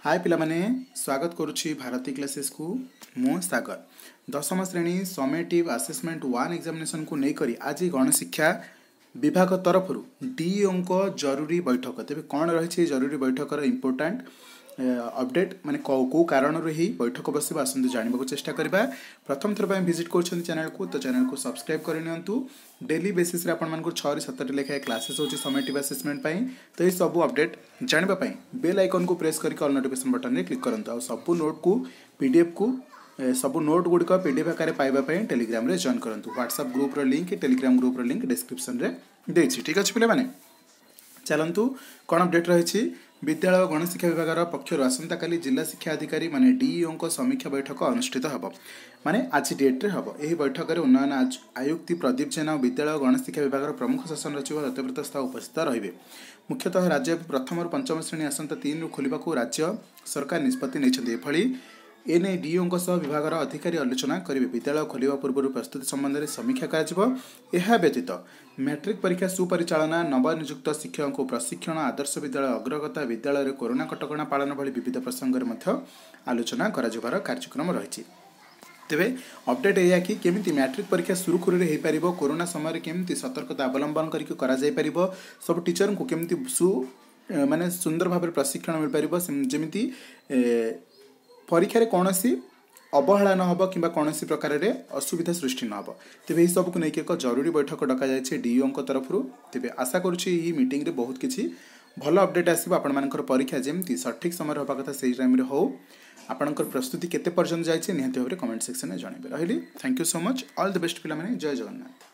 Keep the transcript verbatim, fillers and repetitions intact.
हाय पिलामाने स्वागत करुछि भारती क्लासेस को मु सागर दशम श्रेणी समेटिव असेसमेंट वन एग्जामिनेशन को लेकर आज गणशिक्षा विभाग तरफ डीओ जरूरी बैठक तेज कौन रही जरूरी बैठकर इंपोर्टाट अपडेट माने कौ कारण ही बैठक बस आसतु जानवा चेष्टा करवा प्रथम थर विजिट कर चैनल को तो चैनल को सब्सक्राइब करनी डेली बेसिस आपको छः सतटी लेखाएं क्लासेस होची समेटिव असेसमेंट तो ये सब अपडेट जानवाई बेल आइकन को प्रेस करके ऑल नोटिफिकेशन बटन में क्लिक करूँ सबू नोट को पीडीएफ को सब नोट गुड़िक पीडीएफ आकार पाइबापी टेलीग्राम रे जॉइन करूँ WhatsApp group link Telegram group link description रे देछि ठीक अच्छे पे चलतु कौन अपडेट रही विद्यालय और गणशिक्षा विभाग पक्षर आसंता काली जिला शिक्षा अधिकारी माने डीईओ समीक्षा बैठक अनुष्ठित हम माने आज डेट्रे हम यह बैठक में उन्नयन आयुक्त प्रदीप जेना और विद्यालय और गणशिक्षा विभाग प्रमुख शासन सचिव दत्तव्रत साहू उपस्थित रहे मुख्यतः राज्य प्रथम और पंचम श्रेणी आसंता तीन खोल राज्य सरकार निष्पत्ति नहीं एने डीओ विभाग अधिकारी आलोचना करेंगे विद्यालय खोलिया पूर्व प्रस्तुति संबंध में समीक्षा कर व्यतीत मैट्रिक परीक्षा सुपरिचालना नवनियुक्त शिक्षक को प्रशिक्षण आदर्श विद्यालय अग्रगता विद्यालय में कोरोना कटकणा पालन भली विविध प्रसंग में आलोचना कर कार्यक्रम रही तेरे अपडेट यह कि केमी मैट्रिक परीक्षा सुरुखुरी हो पार कोरोना समय केमी सतर्कता अवलंबन कर सब टीचर को केमी सु माने सुंदर भाव प्रशिक्षण मिल पार जमी परीक्षा कौन अवहेला न हो कि कौन प्रकार असुविधा सृष्टि न हो तेज यही सबको लेकिन एक जरूरी बैठक डक जाए डीओ तरफ तेज आशा करुँची मीटिंग रे बहुत किसी भल अपडेट आसो आपर परीक्षा जमी सठिक समय होगा कथा से टाइम हो आपंकर प्रस्तुति केते पर्यंत जाइए निहाती भाव में कमेंट सेक्शन में जनइबे रही thank you so much all the best पिला जय जगन्नाथ।